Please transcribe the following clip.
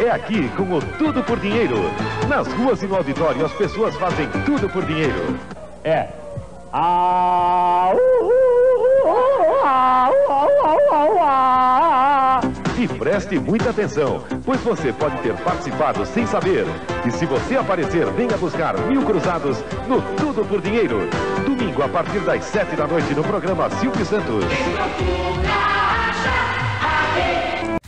é aqui com o Tudo por Dinheiro. Nas ruas e no auditório as pessoas fazem tudo por dinheiro. É. E preste muita atenção, pois você pode ter participado sem saber. E se você aparecer, venha buscar 1000 cruzados no Tudo por Dinheiro. Domingo, a partir das 7 da noite, no programa Silvio Santos.